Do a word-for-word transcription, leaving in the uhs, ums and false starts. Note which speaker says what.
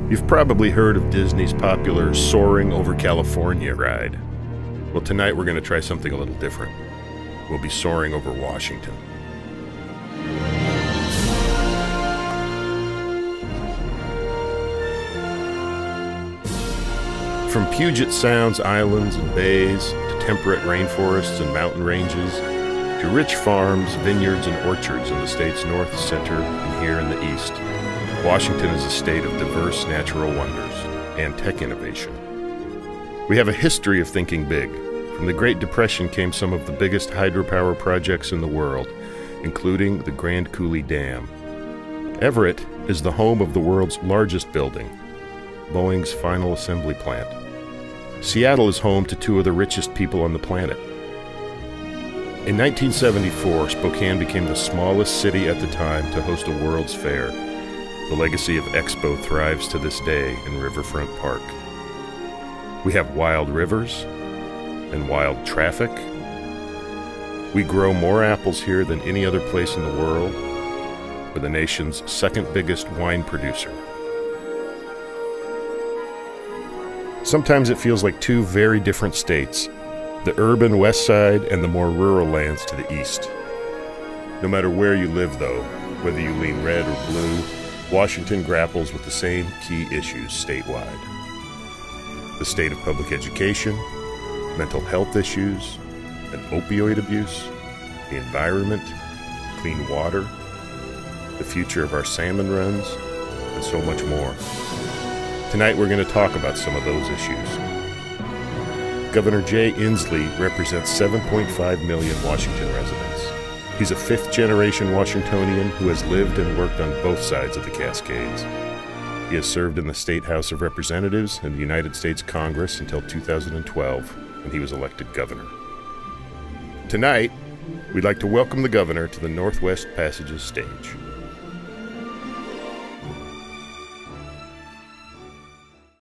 Speaker 1: You've probably heard of Disney's popular Soaring Over California ride. Well, tonight we're going to try something a little different. We'll be soaring over Washington. From Puget Sound's islands and bays, to temperate rainforests and mountain ranges, to rich farms, vineyards, and orchards in the state's north, center, and here in the east, Washington is a state of diverse natural wonders and tech innovation. We have a history of thinking big. From the Great Depression came some of the biggest hydropower projects in the world, including the Grand Coulee Dam. Everett is the home of the world's largest building, Boeing's final assembly plant. Seattle is home to two of the richest people on the planet. In nineteen seventy-four, Spokane became the smallest city at the time to host a World's Fair. The legacy of Expo thrives to this day in Riverfront Park. We have wild rivers and wild traffic. We grow more apples here than any other place in the world. We're the nation's second biggest wine producer. Sometimes it feels like two very different states, the urban west side and the more rural lands to the east. No matter where you live, though, whether you lean red or blue, Washington grapples with the same key issues statewide. The state of public education, mental health issues, and opioid abuse, the environment, clean water, the future of our salmon runs, and so much more. Tonight we're going to talk about some of those issues. Governor Jay Inslee represents seven point five million Washington residents. He's a fifth-generation Washingtonian who has lived and worked on both sides of the Cascades. He has served in the State House of Representatives and the United States Congress until two thousand twelve, when he was elected governor. Tonight, we'd like to welcome the governor to the Northwest Passages stage.